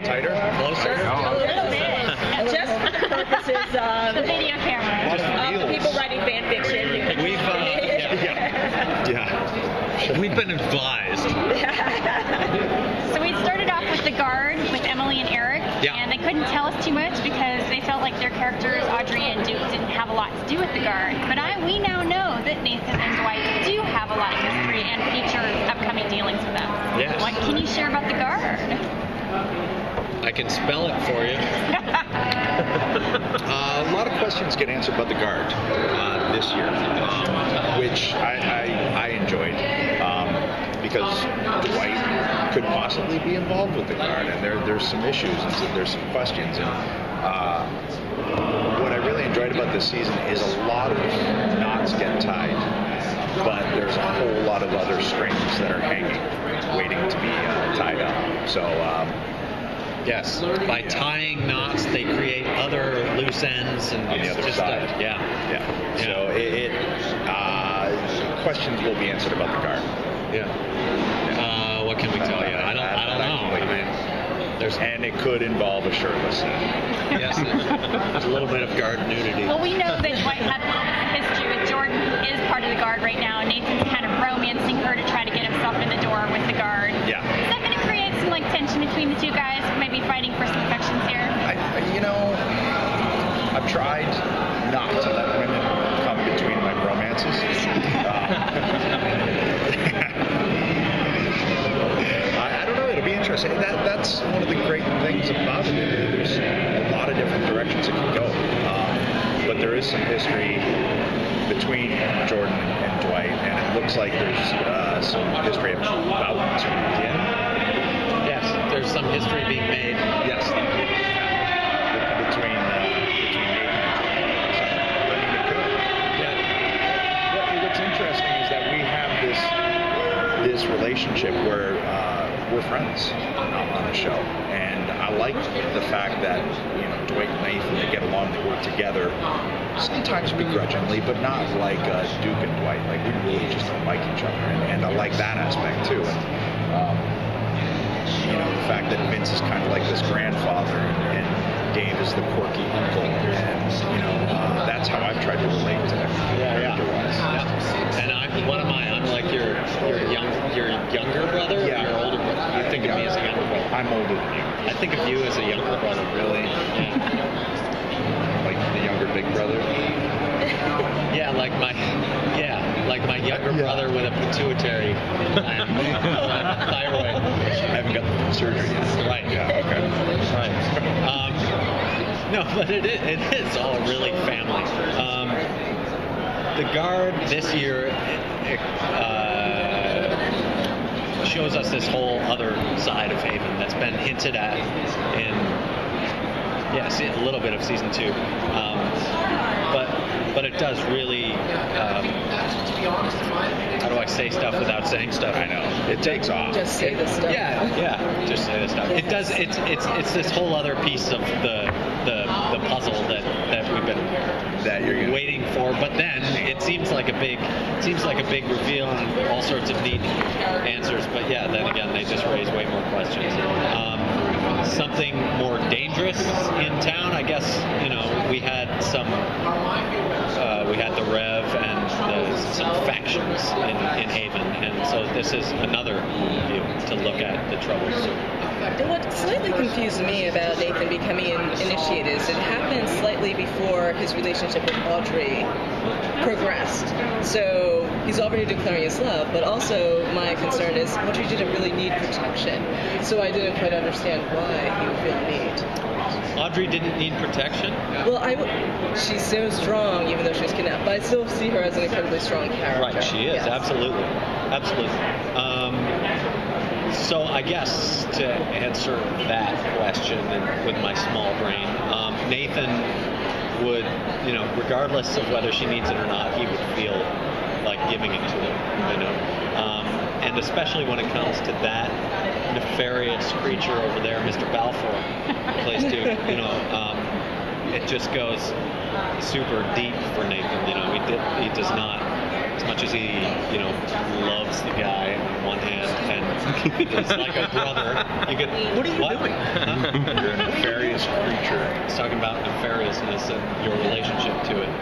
Tighter? Closer? A little bit. Just for the purposes of The video camera. people writing fan fiction. We've, we've been advised. So we started off with the guard with Emily and Eric, and they couldn't tell us too much because they felt like their characters, Audrey and Duke, didn't have a lot to do with the guard. But we now know that Nathan and Dwight do have a lot of history and future upcoming dealings with them. Yes. What can you share about the guard? I can spell it for you. A lot of questions get answered about the guard this year, which I enjoyed because Dwight could possibly be involved with the guard, and there's some issues and there's some questions. And what I really enjoyed about this season is a lot of knots get tied, but there's a whole lot of other strings that are hanging, waiting to be tied up. So. Yes, by tying knots, they create other loose ends, and on the other side. So questions will be answered about the guard. What can we tell you? I don't know. I mean, and it could involve a shirtless scene. Yes, there's a little bit of guard nudity. Well, we know that Dwight had history with Jordan, who is part of the guard right now, and Nathan's kind of romancing her to try to get himself in the door with the guard. Yeah. Is that going to create some tension between the two guys, maybe fighting for some affections here? I've tried not to let women come between my romances. I don't know. It'll be interesting. That's one of the great things about it. There's a lot of different directions it can go. But there is some history between Jordan and Dwight, and it looks like there's some history about to begin. Yes, there's some history being made. Yes. Between Nathan and Jordan. What's interesting is that we have this relationship where we're friends on the show, and I like the fact that Dwight and Nathan, they get along, they work together, sometimes begrudgingly, but not like Duke and Dwight. Like, we really just don't like each other, and I like that aspect too. And the fact that Vince is kind of like this grandfather, and Dave is the quirky uncle, and that's how I've tried to relate to them. And what am I? I'm like your younger brother, or your older brother? You think of me as a younger brother? I'm older than you. I think of you as a younger brother. Really? Like the younger big brother? Like my younger brother with a pituitary gland, thyroid. I haven't got the surgery yet. Right. Yeah. Okay. Right. No, but it is all really family. The guard this year shows us this whole other side of Haven that's been hinted at in a little bit of season 2, but it does really. How do I say stuff without saying stuff? I know it takes off. Just say the stuff. Yeah. Just say the stuff. It does. It's this whole other piece of the puzzle that we've been waiting for. But then it seems like a big reveal and all sorts of neat answers. But then again, they just raise way more questions. Something more dangerous in town, I guess. We had the Rev and some factions in Haven, and so this is another view to look at the troubles. What slightly confused me about Nathan becoming initiated is it happened slightly before his relationship with Audrey progressed. So he's already declaring his love, but also my concern is Audrey didn't really need protection. So I didn't quite understand why he would feel the need. Audrey didn't need protection? Well, she's so strong, even though she was kidnapped. But I still see her as an incredibly strong character. Right, she is, absolutely. So I guess to answer that question with my small brain, Nathan would, regardless of whether she needs it or not, he would feel like giving it to her, and especially when it comes to that nefarious creature over there, Mr. Balfour, plays Duke. It just goes super deep for Nathan. He does not, as much as he, loves the guy on one hand and It's like a brother. You could. What are you doing? Huh? You're a nefarious creature. It's talking about nefariousness and your relationship to it.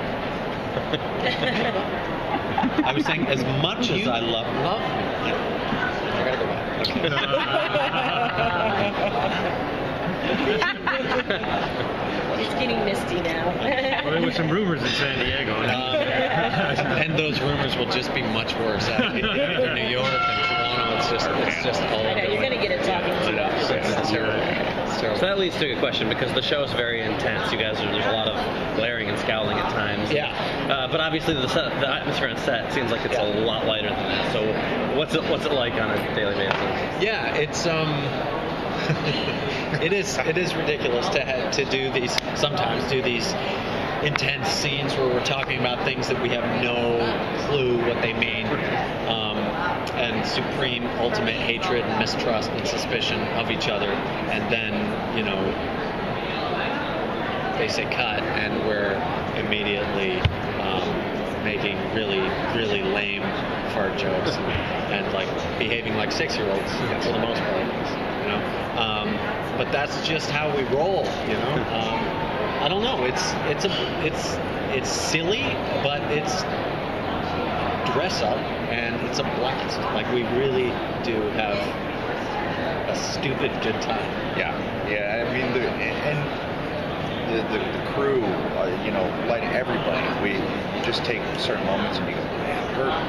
I was saying, as much as I love. I gotta go back. Okay. It's getting misty now. Well, there were some rumors in San Diego. And those rumors will just be much worse. In New York and Toronto, it's just all. I know, you're going to get it talking to you. It's terrible. It's terrible. So that leads to a good question, because the show is very intense. You guys there's a lot of glaring and scowling at times. Yeah. But obviously the atmosphere on set seems like it's a lot lighter than that. So what's it like on a daily basis? Yeah, it's it is ridiculous to do these intense scenes where we're talking about things that we have no clue what they mean, and supreme ultimate hatred and mistrust and suspicion of each other, and then they say cut and we're immediately making really, really lame fart jokes and like behaving like 6-year-olds for the most part, but that's just how we roll, I don't know. It's silly, but it's dress up and it's a blast. Like, we really do have a stupid good time. Yeah. I mean, the crew, like everybody, we just take certain moments and you go, man,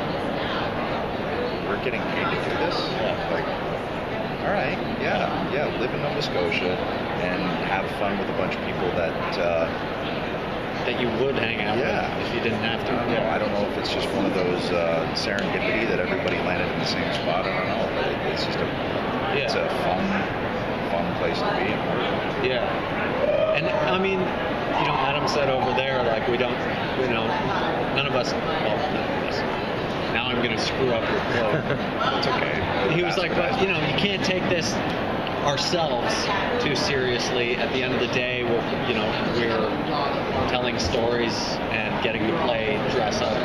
we're getting paid to do this. Like, all right, live in Nova Scotia and have fun with a bunch of people that you would hang out with if you didn't have to. I don't know if it's just one of those serendipity that everybody landed in the same spot. I don't know, but it's just it's a fun place to be. Yeah. And I mean, Adam said over there, like, none of us. Now I'm going to screw up your quote. It's okay. He was like, but you can't take this ourselves too seriously. At the end of the day, we're telling stories and getting to play dress up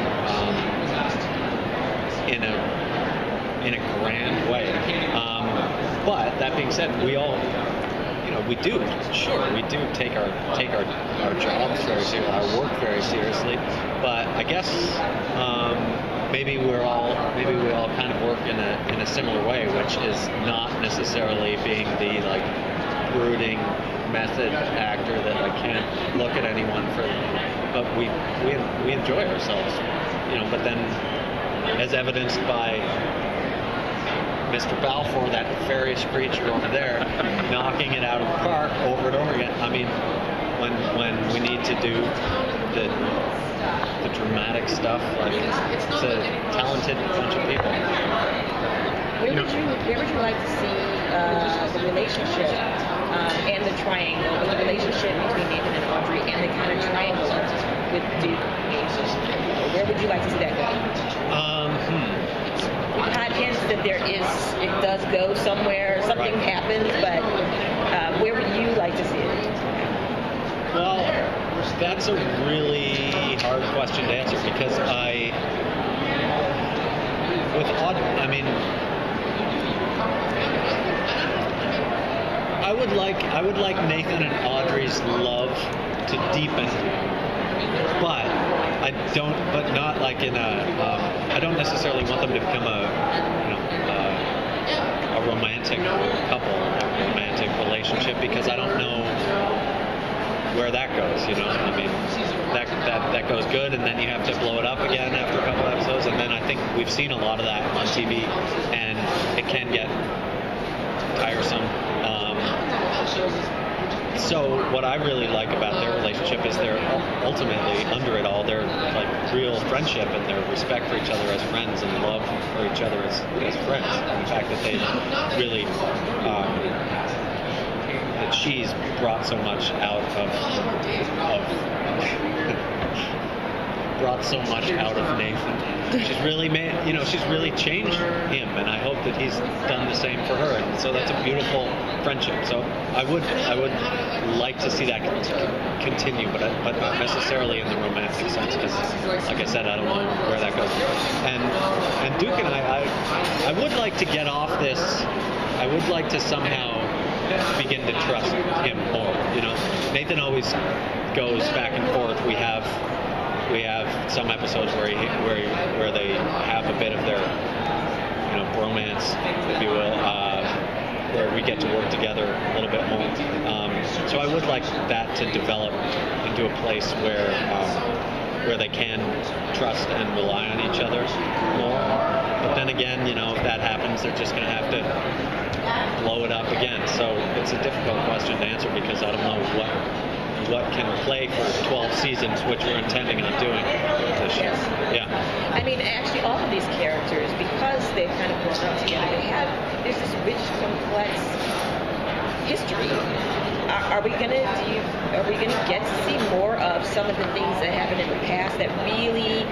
in a grand way. But that being said, we all. We do take our jobs very seriously, our work very seriously. But I guess maybe we all kind of work in a similar way, which is not necessarily being the like brooding method actor that I can't look at anyone but we enjoy ourselves, But then, as evidenced by Mr. Balfour, that nefarious creature over there, knocking it out of the park over and over again. I mean, when we need to do the dramatic stuff, like, it's a talented bunch of people. Where would you like to see the relationship and the triangle, the relationship between Nathan and Audrey, and the kind of triangle with Duke? Where would you like to see that go? We've had hints that it does go somewhere, something happens, but where would you like to see it? Well, that's a really hard question to answer, because I would like Nathan and Audrey's love to deepen, but not like in I don't necessarily want them to become a romantic couple, a romantic relationship, because I don't know where that goes. I mean, that goes good, and then you have to blow it up again after a couple episodes, and then I think we've seen a lot of that on TV, and it can get tiresome. So what I really like about their relationship is they're ultimately, under it all, they're like real friendship and their respect for each other as friends and love for each other as friends. And the fact that they really, that she's brought so much out of brought so much out of Nathan. She's really she's really changed him, and I hope that he's done the same for her. And so that's a beautiful friendship. So I would like to see that continue, but not necessarily in the romantic sense, because, like I said, I don't know where that goes. And Duke and I would like to get off this. I would like to somehow begin to trust him more. Nathan always goes back and forth. We have some episodes where they have a bit of their bromance, if you will, where we get to work together a little bit more. So I would like that to develop into a place where they can trust and rely on each other more. But then again, if that happens, they're just going to have to blow it up again. So it's a difficult question to answer, because I don't know what can play for 12 seasons, which we're intending on doing this year. Yeah. I mean, actually, all of these characters, because they've kind of grown up together, there's this rich, complex history. Are we gonna get to see more of some of the things that happened in the past that really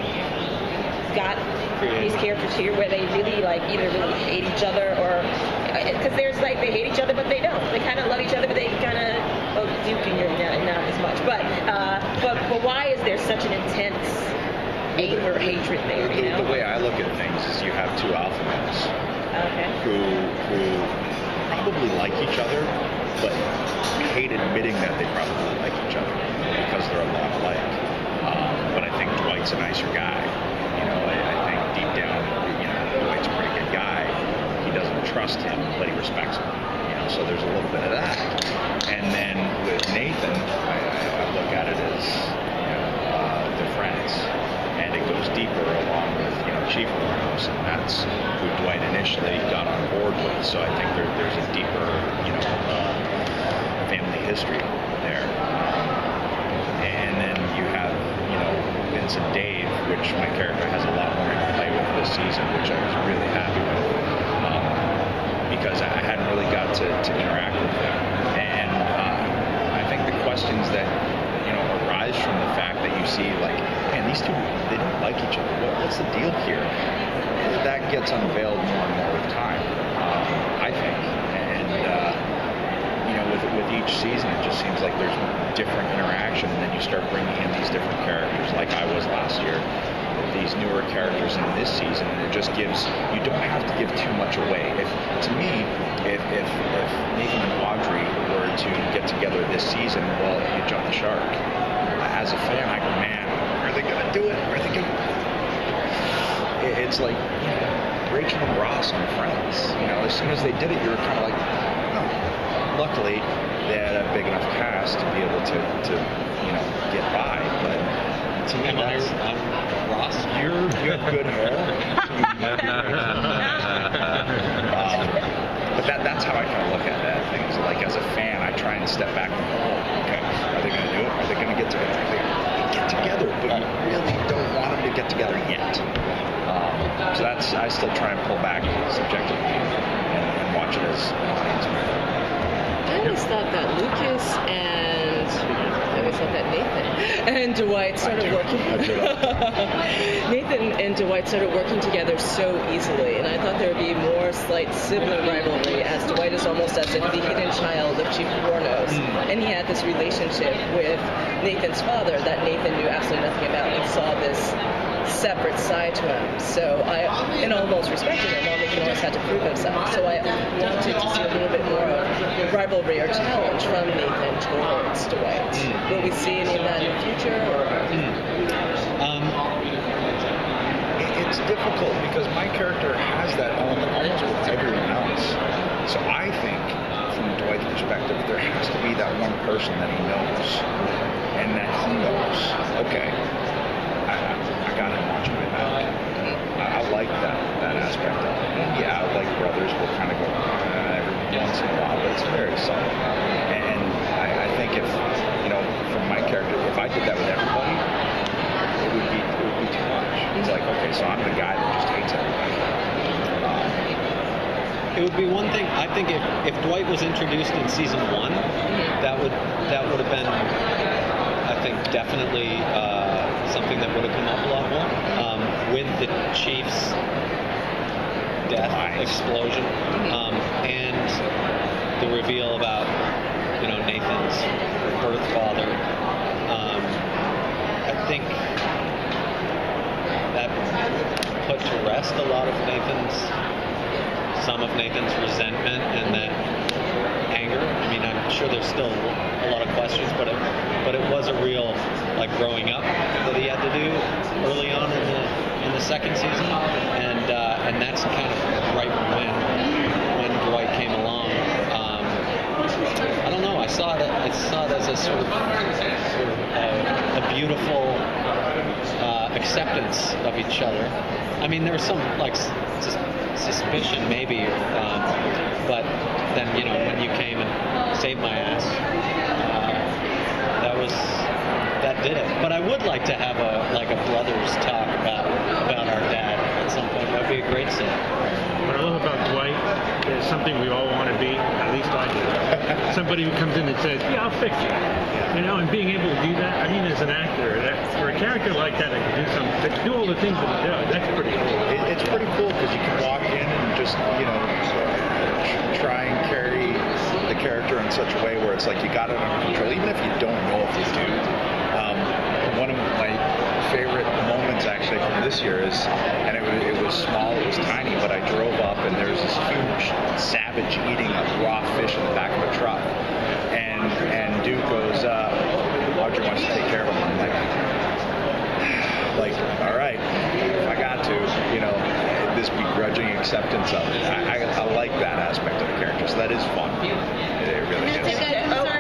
got these characters here, where they really either really hate each other, or because there's they hate each other but they don't. They kind of love each other but they kind of Duke and you're not as much. But why is there such an intense anger, hatred there? The way I look at things is you have two alpha males who probably like each other, but hate admitting that they probably like each other because they're a lot alike. But I think Dwight's a nicer guy. I think deep down, Dwight's a pretty good guy. He doesn't trust him, but he respects him. So there's a little bit of that. And then with Nathan, I look at it as they're friends, and it goes deeper along with Chief Warnos, and that's who Dwight initially got on board with. So I think there's a deeper family history there. And then you have Vince and Dave, which my character has a lot more to play with this season, which I was really happy with, because I hadn't really got to interact with them. And I think the questions that arise from the fact that you see man, these two, they don't like each other. What's the deal here? That gets unveiled more and more with time, I think. And with each season, it just seems like there's different interaction, and then you start bringing in these different characters, like I was last year. These newer characters in this season, and it just gives, you don't have to give too much away. If Nathan and Audrey were to get together this season, well, you jump the shark. As a fan, I go, man, are they gonna do it? Are they gonna? It's like Rachel and Ross on Friends. As soon as they did it, you were kind of like, oh. Luckily, they had a big enough cast to be able to get by, but. To me, Ross, you have good hair. But that's how I kind of look at that things. As a fan, I try and step back and go, okay, are they going to do it? Are they going to get together? Are they going to get together? But you really don't want them to get together yet. So I still try and pull back subjectively and watch it as an audience member. I always thought that Nathan and Dwight started working. Nathan and Dwight started working together so easily, and I thought there would be more slight sibling rivalry, as Dwight is almost as if the hidden child of Chief Warnos, and he had this relationship with Nathan's father that Nathan knew absolutely nothing about, and saw this separate side to him. So in almost respecting him, while Nathan always had to prove himself. So I wanted to see a little bit more of rivalry or challenge from Nathan towards Dwight. Will we see any of that in the future? It's difficult because my character has that element almost with everyone else. So I think, from Dwight's perspective, there has to be that one person that he knows, and that he knows, okay, I got him watching my back. I like that aspect of it. And yeah, like brothers will kind of go every once in a while, but it's very subtle. And I think if, from my character, if I did that with everybody, it would be too much. It's like, okay, so I'm the guy that just hates everybody. It would be one thing. I think if Dwight was introduced in season 1, that would have been, I think, definitely something that would have come up a lot more. With the Chiefs' death explosion, and the reveal about Nathan's birth father, I think that put to rest a lot of some of Nathan's resentment and that anger. I mean, I'm sure there's still a lot of questions, but it was a real growing up that he had to do early on in the second season, and that's kind of right when Dwight came along. I don't know. I saw it as a sort of a beautiful acceptance of each other. I mean, there was some suspicion maybe, but then when you came and saved my ass, that did it. But I would like to have a brothers talk about our dad at some point. That'd be a great scene. What I love about Dwight is something we all want to be, at least I do. Somebody who comes in and says, yeah, I'll fix it. And being able to do that, I mean, as an actor, for a character like that can do all the things that he does, that's pretty cool. It's pretty cool because you can walk in and just, try and carry the character in such a way where it's like you got it under control, even if you don't know if you do. One of my favorite moments actually from this year is, and it was small, it was tiny, but I drove up and there's this huge savage eating a raw fish in the back of a truck, and Duke goes, Audrey wants to take care of him. I'm like, all right, if I got to, this begrudging acceptance of it. I like that aspect of the character, so that is fun. It really is.